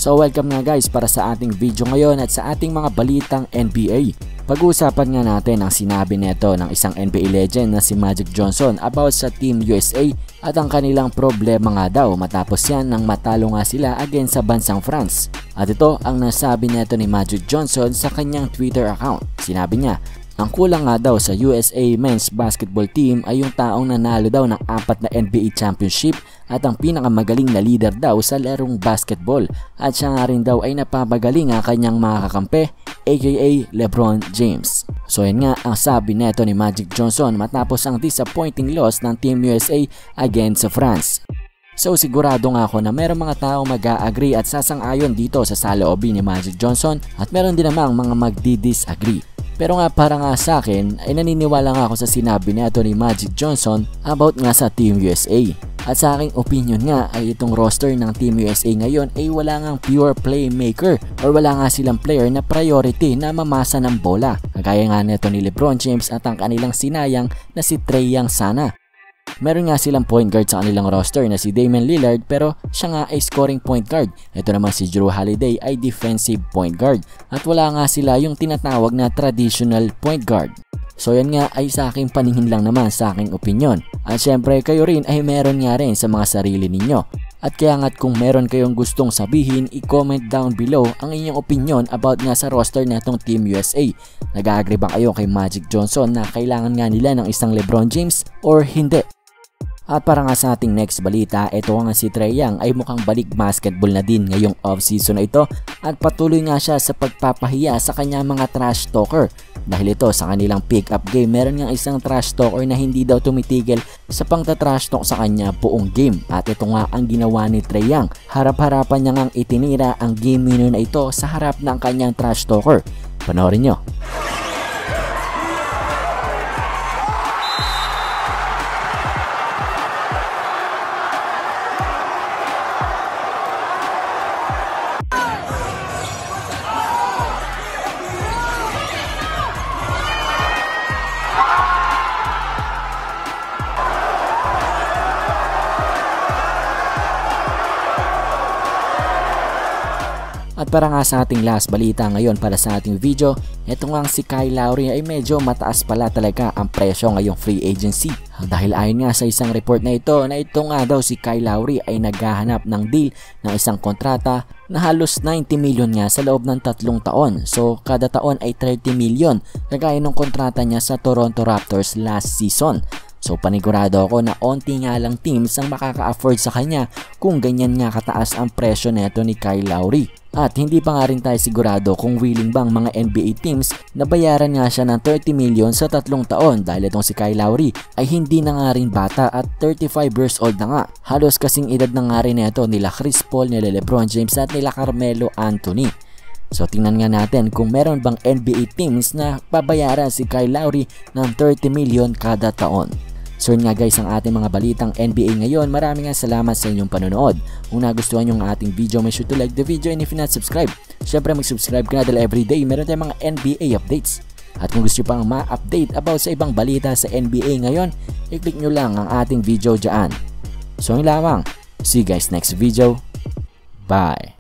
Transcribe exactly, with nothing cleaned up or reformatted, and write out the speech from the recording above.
So welcome nga guys para sa ating video ngayon at sa ating mga balitang N B A. Pag-uusapan nga natin ang sinabi neto ng isang N B A legend na si Magic Johnson about sa Team U S A at ang kanilang problema nga daw matapos yan nang matalo nga sila against sa bansang France. At ito ang nasabi neto ni Magic Johnson sa kanyang Twitter account. Sinabi niya, ang kulang nga daw sa U S A men's basketball team ay yung taong nanalo daw ng apat na N B A championship at ang pinakamagaling na leader daw sa larong basketball at siya nga rin daw ay napapagaling ang kanyang mga kakampi aka LeBron James. So yan nga ang sabi neto ni Magic Johnson matapos ang disappointing loss ng Team U S A against sa France. So sigurado nga ako na merong mga tao mag-a-agree at sasang-ayon dito sa saloobin ni Magic Johnson at meron din namang mga magdi-disagree. Pero nga para nga sa akin ay naniniwala nga ako sa sinabi nito ni Magic Johnson about nga sa Team U S A. At sa aking opinion nga ay itong roster ng Team U S A ngayon ay wala ngang pure playmaker or wala nga silang player na priority na mamasa ng bola. Kagaya nga nito ni LeBron James at ang kanilang sinayang na si Trae Young sana. Meron nga silang point guard sa kanilang roster na si Damian Lillard pero siya nga ay scoring point guard. Ito naman si Jrue Holiday ay defensive point guard. At wala nga sila yung tinatawag na traditional point guard. So yan nga ay sa aking paningin lang naman sa aking opinion. At syempre kayo rin ay meron nga rin sa mga sarili ninyo. At kaya nga't kung meron kayong gustong sabihin, i-comment down below ang inyong opinion about nga sa roster na itong Team U S A. Nag-agree ba kayo kay Magic Johnson na kailangan nga nila ng isang LeBron James or hindi? At para nga sa ating next balita, ito nga si Trae Young ay mukhang balik basketball na din ngayong off-season na ito at patuloy nga siya sa pagpapahiya sa kanyang mga trash talker. Dahil ito sa kanilang pick-up game, meron nga isang trash talker na hindi daw tumitigil sa pangta-trash talk sa kanya buong game. At ito nga ang ginawa ni Trae Young. Harap-harapan niya ngang itinira ang game winner na ito sa harap ng kanyang trash talker. Panoorin nyo. At para nga sa ating last balita ngayon para sa ating video, ito nga si Kyle Lowry ay medyo mataas pala talaga ang presyo ngayong free agency. Dahil ayon nga sa isang report na ito na ito nga daw si Kyle Lowry ay naghahanap ng deal ng isang kontrata na halos ninety million nga sa loob ng tatlong taon. So kada taon ay thirty million kagaya ng kontrata niya sa Toronto Raptors last season. So panigurado ako na onti nga lang teams ang makaka-afford sa kanya kung ganyan nga kataas ang presyo neto ni Kyle Lowry. At hindi pa nga rin tayo sigurado kung willing bang mga N B A teams na bayaran nga siya ng thirty million sa tatlong taon dahil itong si Kyle Lowry ay hindi na nga rin bata at thirty-five years old na nga. Halos kasing edad na nga rin neto nila Chris Paul, nila LeBron James at nila Carmelo Anthony. So tingnan nga natin kung meron bang N B A teams na babayaran si Kyle Lowry ng thirty million kada taon. So yun nga guys ang ating mga balitang N B A ngayon. Maraming nga salamat sa inyong panonood. Kung nagustuhan nyo ang ating video, make sure to like the video and if you're not subscribe, syempre mag-subscribe ka na dahil everyday meron tayong mga N B A updates. At kung gusto nyo pang ma-update about sa ibang balita sa N B A ngayon, i-click nyo lang ang ating video dyan. So yun lamang. See you guys next video. Bye!